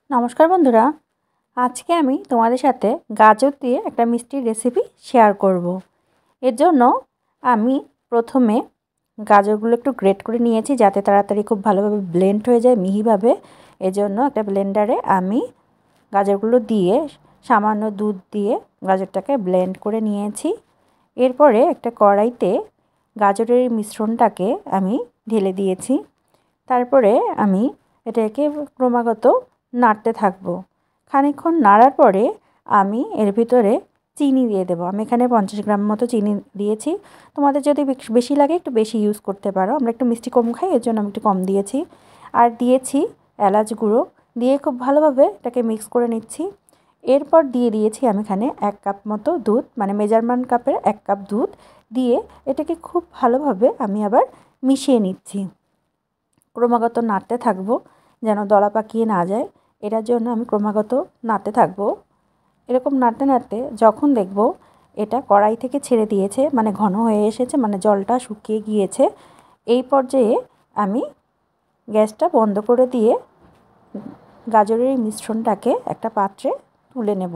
নমস্কার বন্ধুরা, আজকে আমি তোমাদের সাথে গাজর দিয়ে একটা মিষ্টির রেসিপি শেয়ার করব। এর জন্য আমি প্রথমে গাজরগুলো একটু গ্রেট করে নিয়েছি যাতে তাড়াতাড়ি খুব ভালোভাবে ব্লেন্ড হয়ে যায় মিহিভাবে। এজন্য একটা ব্লেন্ডারে আমি গাজরগুলো দিয়ে সামান্য দুধ দিয়ে গাজরটাকে ব্লেন্ড করে নিয়েছি। এরপরে একটা কড়াইতে গাজরের মিশ্রণটাকে আমি ঢেলে দিয়েছি। তারপরে আমি এটাকে ক্রমাগত নাড়তে থাকবো। খানিকক্ষণ নাড়ার পরে আমি এর ভিতরে চিনি দিয়ে দেবো। আমি এখানে 50 গ্রাম মতো চিনি দিয়েছি। তোমাদের যদি বেশি লাগে একটু বেশি ইউজ করতে পারো। আমরা একটু মিষ্টি কম খাই, এর জন্য আমি একটু কম দিয়েছি। আর দিয়েছি এলাচ গুঁড়ো, দিয়ে খুব ভালোভাবে এটাকে মিক্স করে নিচ্ছি। এরপর দিয়ে দিয়েছি আমি এখানে 1 কাপ মতো দুধ, মানে মেজারমেন্ট কাপের 1 কাপ দুধ দিয়ে এটাকে খুব ভালোভাবে আমি আবার মিশিয়ে নিচ্ছি। ক্রমাগত নাড়তে থাকবো যেন দলা পাকিয়ে না যায়। এটার জন্য আমি ক্রমাগত নাড়তে থাকবো। এরকম নাড়তে নাড়তে যখন দেখব এটা কড়াই থেকে ছেড়ে দিয়েছে, মানে ঘন হয়ে এসেছে, মানে জলটা শুকিয়ে গিয়েছে, এই পর্যায়ে আমি গ্যাসটা বন্ধ করে দিয়ে গাজরের এই মিশ্রণটাকে একটা পাত্রে তুলে নেব।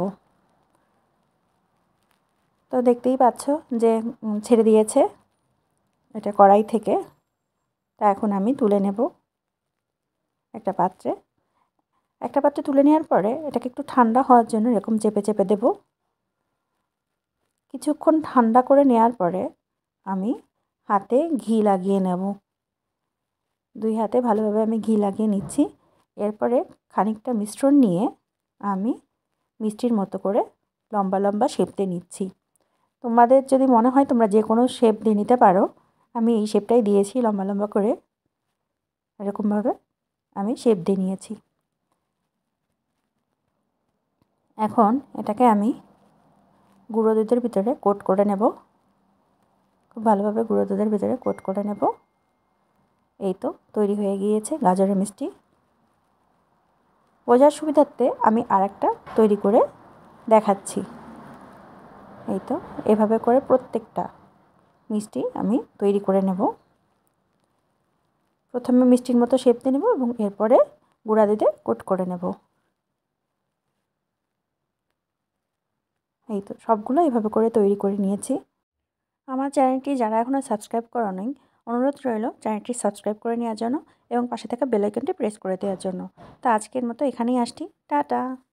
তো দেখতেই পাচ্ছ যে ছেড়ে দিয়েছে এটা কড়াই থেকে। তা এখন আমি তুলে নেব একটা পাত্রে। তুলে নেওয়ার পরে এটাকে একটু ঠান্ডা হওয়ার জন্য এরকম চেপে চেপে দেব। কিছুক্ষণ ঠান্ডা করে নেওয়ার পরে আমি হাতে ঘি লাগিয়ে নেব। 2 হাতে ভালোভাবে আমি ঘি লাগিয়ে নিচ্ছি। এরপরে খানিকটা মিশ্রণ নিয়ে আমি মিষ্টির মতো করে লম্বা লম্বা শেপ দিয়ে নিচ্ছি। তোমাদের যদি মনে হয় তোমরা যে কোনো শেপ দিয়ে নিতে পারো। আমি এই শেপটাই দিয়েছি, লম্বা লম্বা করে এরকমভাবে আমি শেপ দিয়ে নিয়েছি। এখন এটাকে আমি গুঁড়ো দুধের ভিতরে কোট করে নেব। খুব ভালোভাবে গুঁড়ো দুধের ভিতরে কোট করে নেব। এই তো তৈরি হয়ে গিয়েছে গাজরের মিষ্টি। বোঝার সুবিধার্থে আমি আরেকটা তৈরি করে দেখাচ্ছি। এই তো এভাবে করে প্রত্যেকটা মিষ্টি আমি তৈরি করে নেব। প্রথমে মিষ্টির মতো শেপ দিয়ে নেব এবং এরপরে গুঁড়া দুধে কোট করে নেব। এই তো সবগুলো এভাবে করে তৈরি করে নিয়েছি। আমার চ্যানেলটি যারা এখনও সাবস্ক্রাইব করেনি, অনুরোধ রইল চ্যানেলটি সাবস্ক্রাইব করে নেওয়ার জন্য এবং পাশে থাকা বেল আইকনটি প্রেস করে দেওয়ার জন্য। তো আজকের মতো এখানেই আসছি। টাটা।